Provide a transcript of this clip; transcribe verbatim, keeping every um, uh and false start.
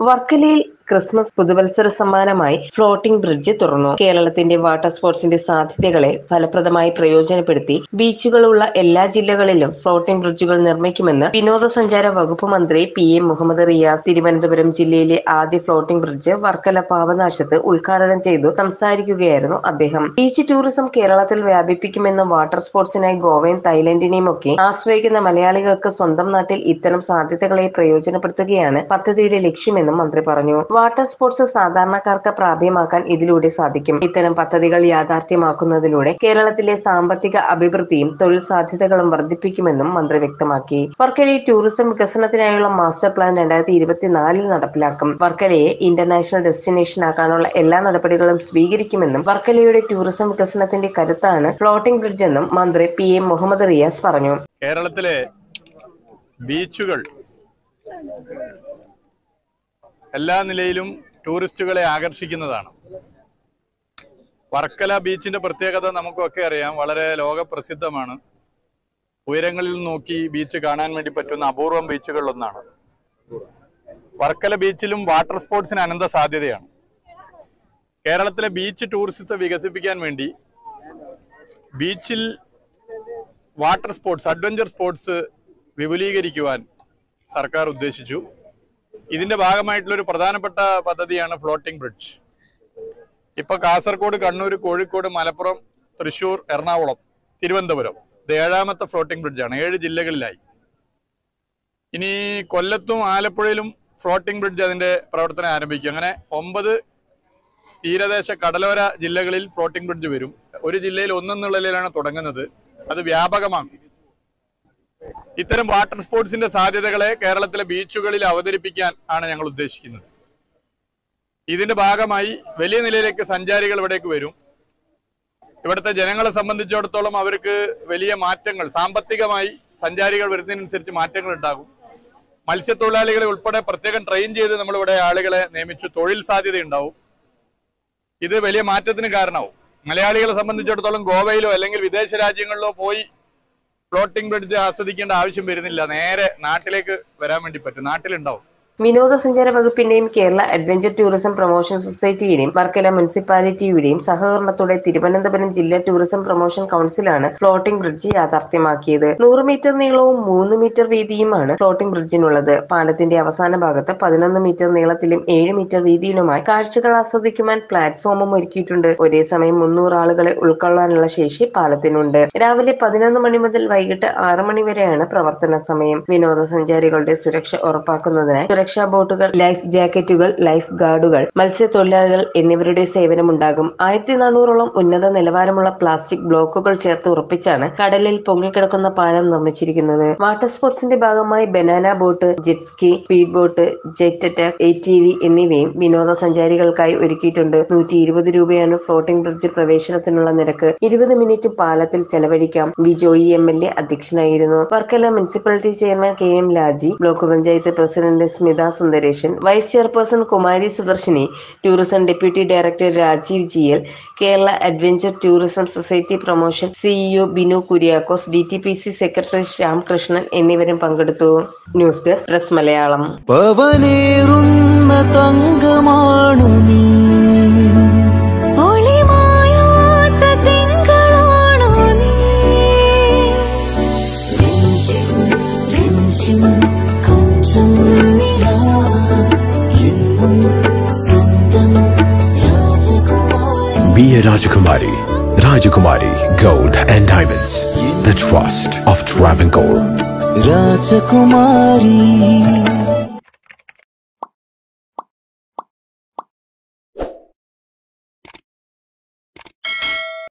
വർക്കലയിൽ ക്രിസ്മസ് പുതുവത്സര സമ്മാനമായി ഫ്ലോട്ടിംഗ് ബ്രിഡ്ജ് തുറന്നു. കേരളത്തിന്റെ വാട്ടർ സ്പോർട്സിന്റെ സാധ്യതകളെ ഫലപ്രദമായി പ്രയോജനപ്പെടുത്തി ബീച്ചുകളുള്ള എല്ലാ ജില്ലകളിലും ഫ്ലോട്ടിംഗ് ബ്രിഡ്ജുകൾ നിർമ്മിക്കുമെന്ന് വിനോദസഞ്ചാര വകുപ്പ് മന്ത്രി പി എ മുഹമ്മദ് റിയാസ് തിരുവനന്തപുരം ജില്ലയിലെ ആദ്യ ഫ്ലോട്ടിംഗ് ബ്രിഡ്ജ് വർക്കല പാവനാശത്ത് ഉദ്ഘാടനം ചെയ്തു സംസാരിക്കുകയായിരുന്നു അദ്ദേഹം. ബീച്ച് ടൂറിസം കേരളത്തിൽ വ്യാപിപ്പിക്കുമെന്നും വാട്ടർ സ്പോർട്സിനായി ഗോവയും തായ്ലൻഡിനെയുമൊക്കെ ആശ്രയിക്കുന്ന മലയാളികൾക്ക് സ്വന്തം നാട്ടിൽ ഇത്തരം സാധ്യതകളെ പ്രയോജനപ്പെടുത്തുകയാണ് പദ്ധതിയുടെ ലക്ഷ്യമെന്നും മന്ത്രി പറഞ്ഞു. വാട്ടർ സ്പോർട്സ് സാധാരണക്കാർക്ക് പ്രാപ്യമാക്കാൻ ഇതിലൂടെ സാധിക്കും. ഇത്തരം പദ്ധതികൾ യാഥാർത്ഥ്യമാക്കുന്നതിലൂടെ കേരളത്തിലെ സാമ്പത്തിക അഭിവൃദ്ധിയും തൊഴിൽ സാധ്യതകളും വർദ്ധിപ്പിക്കുമെന്നും മന്ത്രി വ്യക്തമാക്കി. വർക്കലയിൽ ടൂറിസം വികസനത്തിനായുള്ള മാസ്റ്റർ പ്ലാൻ രണ്ടായിരത്തി ഇരുപത്തിനാലിൽ നടപ്പിലാക്കും. വർക്കലയെ ഇന്റർനാഷണൽ ഡെസ്റ്റിനേഷൻ ആക്കാനുള്ള എല്ലാ നടപടികളും സ്വീകരിക്കുമെന്നും വർക്കലയുടെ ടൂറിസം വികസനത്തിന്റെ കരുത്താണ് ഫ്ലോട്ടിംഗ് ബ്രിഡ്ജ് എന്നും മന്ത്രി പി എ മുഹമ്മദ് റിയാസ് പറഞ്ഞു. കേരളത്തിലെ ബീച്ചുകൾ എല്ലാ നിലയിലും ടൂറിസ്റ്റുകളെ ആകർഷിക്കുന്നതാണ്. വർക്കല ബീച്ചിന്റെ പ്രത്യേകത നമുക്കൊക്കെ അറിയാം, വളരെ ലോകപ്രസിദ്ധമാണ്. ഉയരങ്ങളിൽ നോക്കി ബീച്ച് കാണാൻ വേണ്ടി പറ്റുന്ന അപൂർവം ബീച്ചുകളിലൊന്നാണ്. വർക്കല ബീച്ചിലും വാട്ടർ സ്പോർട്സിന് അനന്ത സാധ്യതയാണ്. കേരളത്തിലെ ബീച്ച് ടൂറിസത്തെ വികസിപ്പിക്കാൻ വേണ്ടി ബീച്ചിൽ വാട്ടർ സ്പോർട്സ്, അഡ്വഞ്ചർ സ്പോർട്സ് വിപുലീകരിക്കുവാൻ സർക്കാർ ഉദ്ദേശിച്ചു. ഇതിന്റെ ഭാഗമായിട്ടുള്ളൊരു പ്രധാനപ്പെട്ട പദ്ധതിയാണ് ഫ്ലോട്ടിംഗ് ബ്രിഡ്ജ്. ഇപ്പൊ കാസർഗോഡ്, കണ്ണൂർ, കോഴിക്കോട്, മലപ്പുറം, തൃശൂർ, എറണാകുളം, തിരുവനന്തപുരം ഇത് ഏഴാമത്തെ ഫ്ലോട്ടിംഗ് ബ്രിഡ്ജാണ്. ഏഴ് ജില്ലകളിലായി. ഇനി കൊല്ലത്തും ആലപ്പുഴയിലും ഫ്ലോട്ടിംഗ് ബ്രിഡ്ജ് അതിന്റെ പ്രവർത്തനം ആരംഭിക്കും. അങ്ങനെ ഒമ്പത് തീരദേശ കടലോര ജില്ലകളിൽ ഫ്ലോട്ടിംഗ് ബ്രിഡ്ജ് വരും. ഒരു ജില്ലയിൽ ഒന്നെന്നുള്ളതിലാണ് തുടങ്ങുന്നത്. അത് വ്യാപകമാക്കും. ഇത്തരം വാട്ടർ സ്പോർട്സിന്റെ സാധ്യതകളെ കേരളത്തിലെ ബീച്ചുകളിൽ അവതരിപ്പിക്കാൻ ആണ് ഞങ്ങൾ ഉദ്ദേശിക്കുന്നത്. ഇതിന്റെ ഭാഗമായി വലിയ നിലയിലേക്ക് സഞ്ചാരികൾ ഇവിടേക്ക് വരും. ഇവിടുത്തെ ജനങ്ങളെ സംബന്ധിച്ചിടത്തോളം അവർക്ക് വലിയ മാറ്റങ്ങൾ, സാമ്പത്തികമായി സഞ്ചാരികൾ വരുന്നതിനനുസരിച്ച് മാറ്റങ്ങൾ ഉണ്ടാകും. മത്സ്യത്തൊഴിലാളികളെ ഉൾപ്പെടെ പ്രത്യേകം ട്രെയിൻ ചെയ്ത് നമ്മളിവിടെ ആളുകളെ നിയമിച്ചു തൊഴിൽ സാധ്യത ഉണ്ടാവും. ഇത് വലിയ മാറ്റത്തിന് കാരണമാവും. മലയാളികളെ സംബന്ധിച്ചിടത്തോളം ഗോവയിലോ അല്ലെങ്കിൽ വിദേശ രാജ്യങ്ങളിലോ പോയി ഫ്ലോട്ടിംഗ് ബ്രിഡ്ജ് ആസ്വദിക്കേണ്ട ആവശ്യം വരുന്നില്ല. നേരെ നാട്ടിലേക്ക് വരാൻ വേണ്ടി പറ്റും, നാട്ടിലുണ്ടാവും. വിനോദസഞ്ചാര വകുപ്പിന്റെയും കേരള അഡ്വഞ്ചർ ടൂറിസം പ്രൊമോഷൻ സൊസൈറ്റിയുടെയും വർക്കല മുനിസിപ്പാലിറ്റിയുടെയും സഹകരണത്തോടെ തിരുവനന്തപുരം ജില്ലാ ടൂറിസം പ്രൊമോഷൻ കൗൺസിലാണ് ഫ്ലോട്ടിംഗ് ബ്രിഡ്ജ് യാഥാർത്ഥ്യമാക്കിയത്. നൂറ് മീറ്റർ നീളവും മൂന്ന് മീറ്റർ വീതിയുമാണ് ഫ്ലോട്ടിംഗ് ബ്രിഡ്ജിനുള്ളത്. പാലത്തിന്റെ അവസാന ഭാഗത്ത് പതിനൊന്ന് മീറ്റർ നീളത്തിലും ഏഴ് മീറ്റർ വീതിയിലുമായി കാഴ്ചകൾ ആസ്വദിക്കുവാൻ പ്ലാറ്റ്ഫോമും ഒരുക്കിയിട്ടുണ്ട്. ഒരേ സമയം മുന്നൂറ് ആളുകളെ ഉൾക്കൊള്ളാനുള്ള ശേഷി പാലത്തിനുണ്ട്. രാവിലെ പതിനൊന്ന് മണി മുതൽ വൈകിട്ട് ആറ് മണി വരെയാണ് പ്രവർത്തന സമയം. വിനോദസഞ്ചാരികളുടെ സുരക്ഷ ഉറപ്പാക്കുന്നതിനായി സുരക്ഷാ ബോട്ടുകൾ, ലൈഫ് ജാക്കറ്റുകൾ, ലൈഫ് ഗാർഡുകൾ, മത്സ്യത്തൊഴിലാളികൾ എന്നിവരുടെ സേവനമുണ്ടാകും. ആയിരത്തി നാനൂറോളം ഉന്നത നിലവാരമുള്ള പ്ലാസ്റ്റിക് ബ്ലോക്കുകൾ ചേർത്ത് ഉറപ്പിച്ചാണ് കടലിൽ പൊങ്ങിക്കിടക്കുന്ന പാലം നിർമ്മിച്ചിരിക്കുന്നത്. വാട്ടർ സ്പോർട്സിന്റെ ഭാഗമായി banana boat, jet ski, speed boat, jet attack, A T V എന്നിവയും വിനോദസഞ്ചാരികൾക്കായി ഒരുക്കിയിട്ടുണ്ട്. നൂറ്റി ഇരുപത് രൂപയാണ് ഫ്ലോട്ടിംഗ് ബ്രിഡ്ജ് പ്രവേശനത്തിനുള്ള നിരക്ക്. ഇരുപത് മിനിറ്റ് പാലത്തിൽ ചെലവഴിക്കാം. V Joy M L A അധ്യക്ഷനായിരുന്നു. Varkala municipality chairman K M Laji, block panchayat president Smitha Sundaresan, vice chairperson Kumari Sudarshini, tourism deputy director Rajeev G L, Kerala adventure tourism society promotion CEO Binu Kuriakose, D T P C secretary Shyam Krishnan എന്നിവരും പങ്കെടുത്തു. News desk press Malayalam. Be a Rajakumari. Rajakumari Gold and Diamonds. The trust of Travancore. Rajakumari.